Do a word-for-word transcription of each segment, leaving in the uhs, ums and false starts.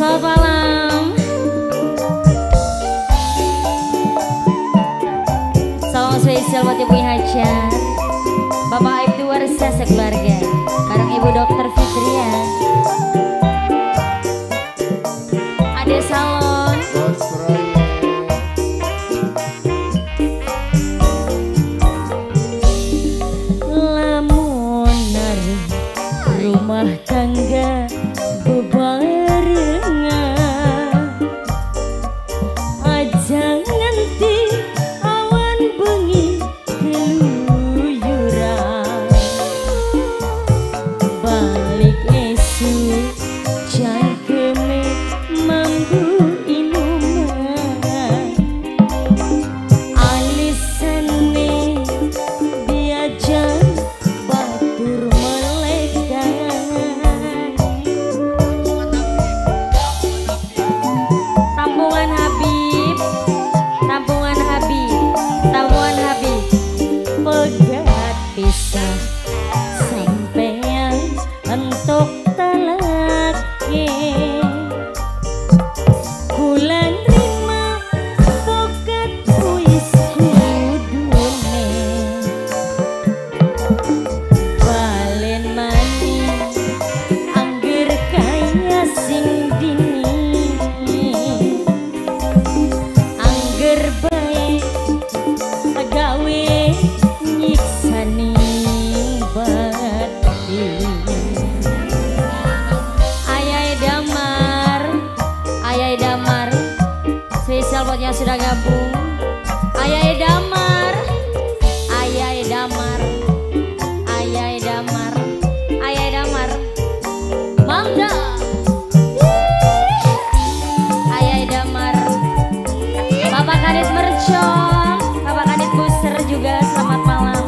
Selamat malam. Salam spesial buat Ibu Hajar, Bapak Ibtu Warsa sekeluarga, bareng Ibu Dokter Fitria, Ade Salon, Bos proyek. lamunan rumah tangga bebarengan, aja nganti awan bengi keluyuran, balik esuk jangkeme mambu inuman, alisane diajak batur melekan, tampungan Habib, tampungan Habib, tampungan Habib, pegat pisah sampean entuk talake, kula nrima pokat wis kudune, balen mani angger kaya sing dini, angger bae gawe nyiksani batin. Ayai Damar, Ayai Damar, spesial buat yang sudah gabung. Ayai Damar, Ayai Damar, Ayai Damar, Ayai Damar, mangga. Ayai Damar, Bapak Kadit Mercon, Bapak Kadit Buser juga selamat malam.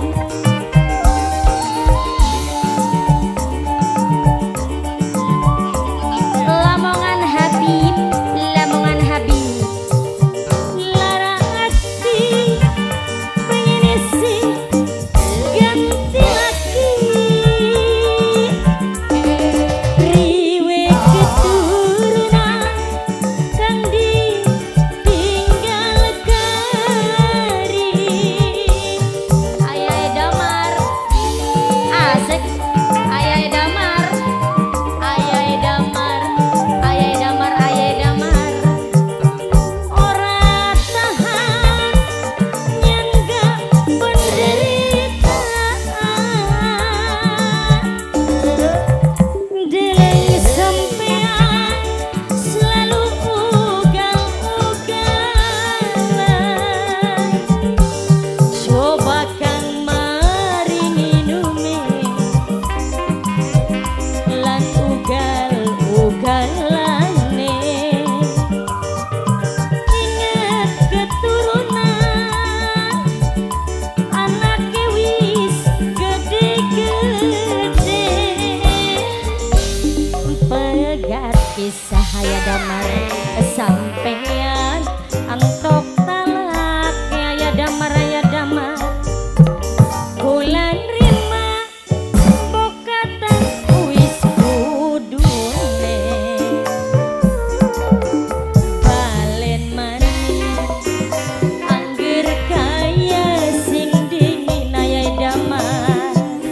Lamongan Habib, Lamongan Habib, lara hati pengen isi ganti laki, riwe keturunan kang ditinggal kari. Ayai Damar, asik. Ayai Damar, Ayai Damar, Ayai Damar, Ayai Damar, ora tahan nyangga penderitaan, deleng sampean selalu ugal-ugalan, coba kang mari minume lan ugal-ugalane, inget keturunan anake wis gede-gede, pegat pisah Ayah Damar sampean antok talake. Ayah Damar, Ayah Damar, kula nrima bokatan wis kudune, balen mani angger kaya sing dingin. Ayai Damar,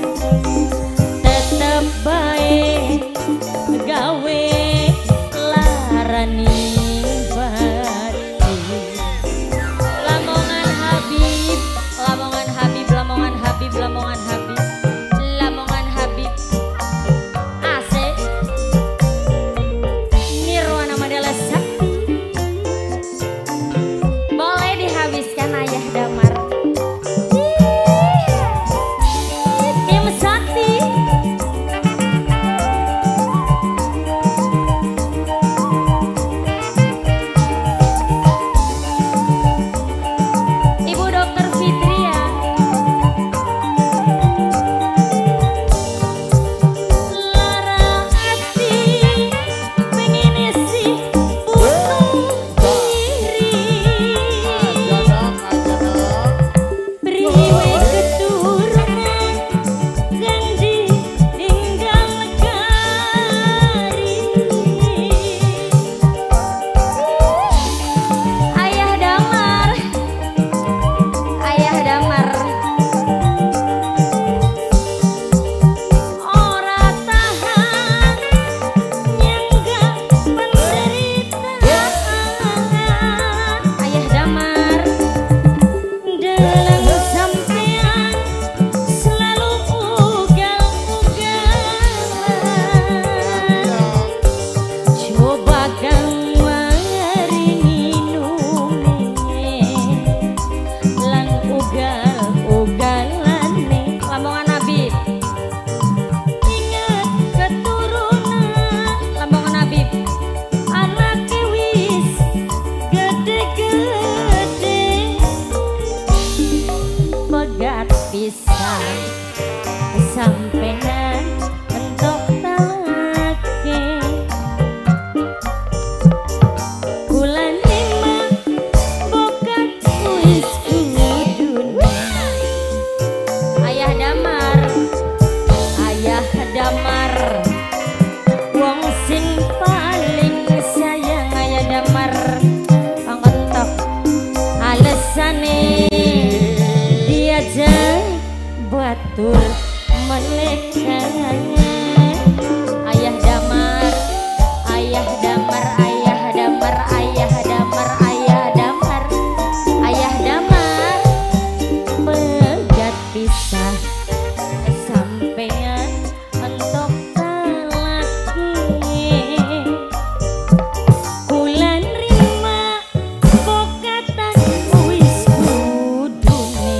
tetep bae gawe larani bae. sing paling sayang ayah damar pangontok alesane diajak batur melekanya ayah damar ayah damar ayah damar ayah damar ayah damar ayah damar pegat pisah sampean entok lagi bulan rima pokatan wis kudune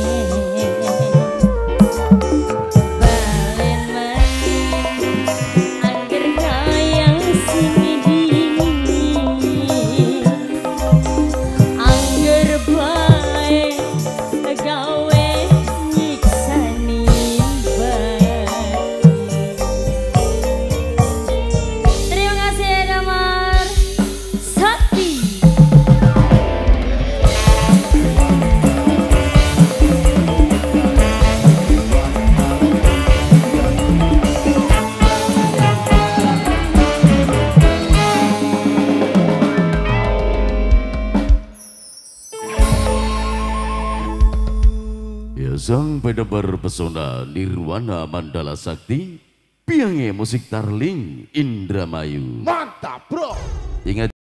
balen maning angger kayang sini angger bae gawe nyiksani terima kasih ya Damar Sakti. Ya sang penebar pesona Nirwana Mandala Sakti, piange musik Tarling Indramayu. Mantap bro. Ingat